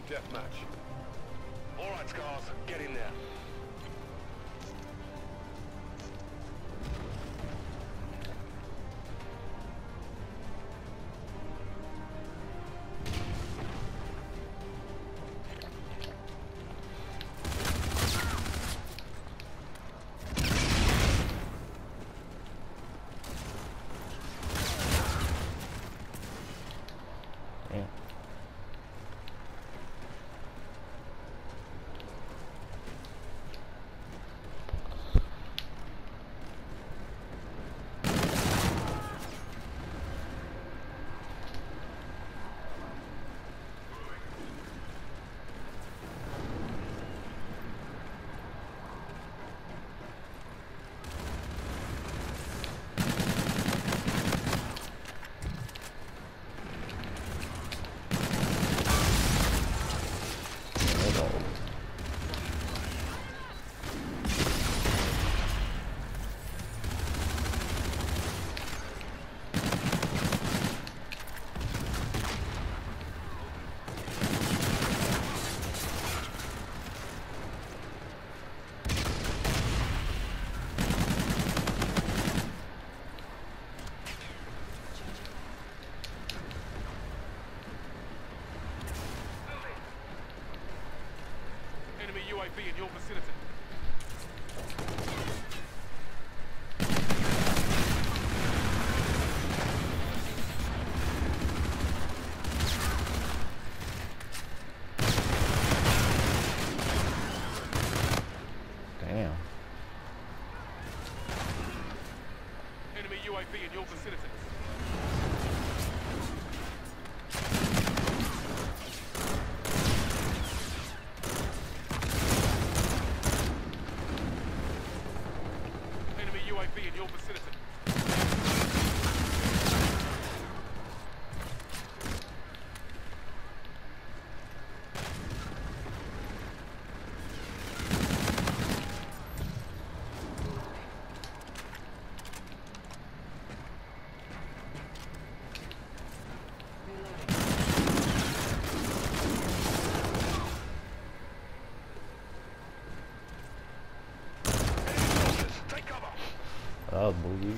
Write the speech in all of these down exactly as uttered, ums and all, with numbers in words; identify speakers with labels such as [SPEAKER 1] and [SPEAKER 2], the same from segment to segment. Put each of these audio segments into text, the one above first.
[SPEAKER 1] deathmatch. All right, Scars, get in there. U A V in your vicinity.
[SPEAKER 2] Damn.
[SPEAKER 1] Enemy U A V in your vicinity. U A V in your vicinity.
[SPEAKER 2] Oh, boogie.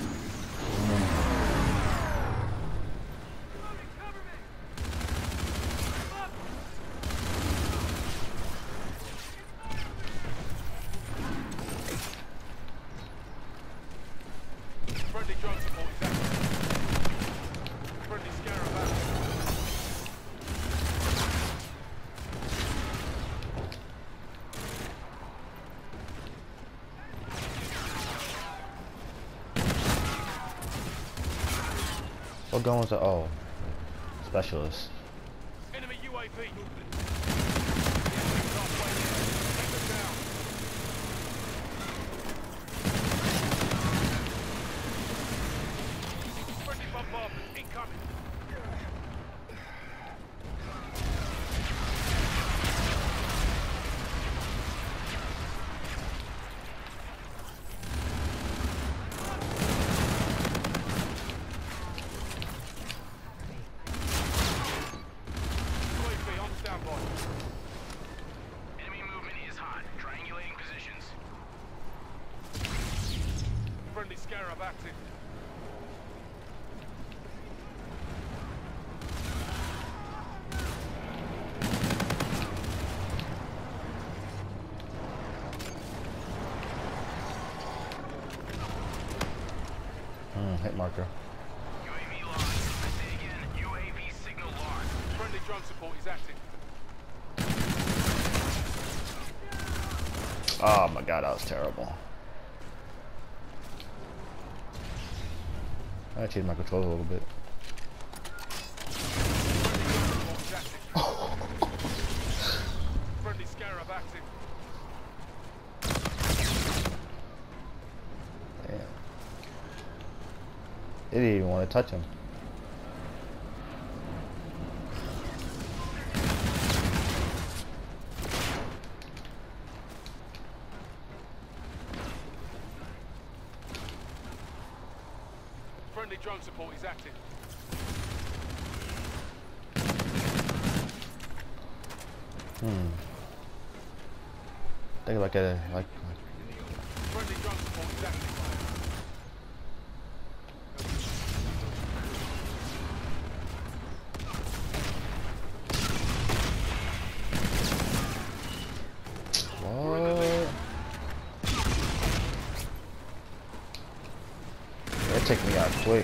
[SPEAKER 1] Friendly drone support is active. Friendly Scarab active.
[SPEAKER 2] What gun was it? Oh, specialist.
[SPEAKER 1] Enemy U A V. Friendly bombardment incoming. Enemy movement is hot. Triangulating positions. Friendly Scarab active.
[SPEAKER 2] Mm, hit marker.
[SPEAKER 1] U A V lost. I say again, U A V signal lost. Friendly drone support is active.
[SPEAKER 2] Oh my god, that was terrible. I changed my controller a little bit.
[SPEAKER 1] Friendly Scarab active.
[SPEAKER 2] Damn. They didn't even want to touch him.
[SPEAKER 1] Friendly drone support is active.
[SPEAKER 2] Hmm. Think like a like.
[SPEAKER 1] Friendly drone support is active.
[SPEAKER 2] What? That took me out quick.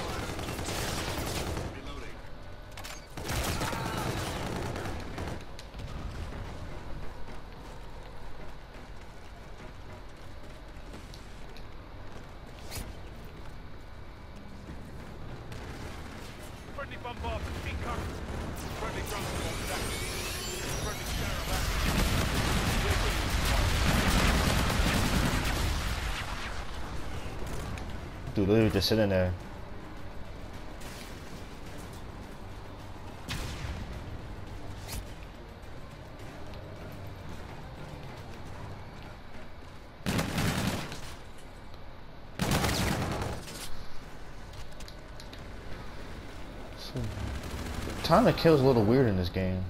[SPEAKER 1] Friendly bombardment incoming. Friendly drone support is active. Friendly scarab active.
[SPEAKER 2] Dude, literally just sitting there. So, time to kill is a little weird in this game.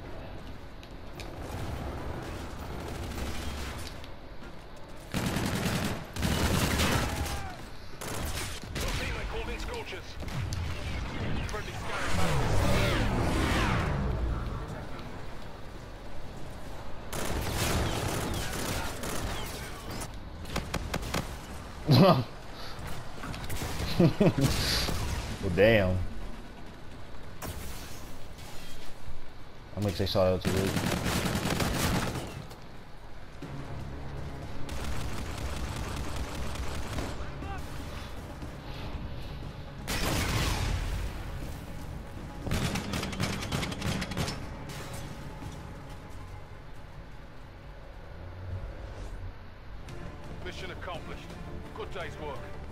[SPEAKER 1] Teammate called in scorchers. Friendly scarab active.
[SPEAKER 2] Well, damn. I'm gonna say sorry to it.
[SPEAKER 1] Mission accomplished. Good day's work.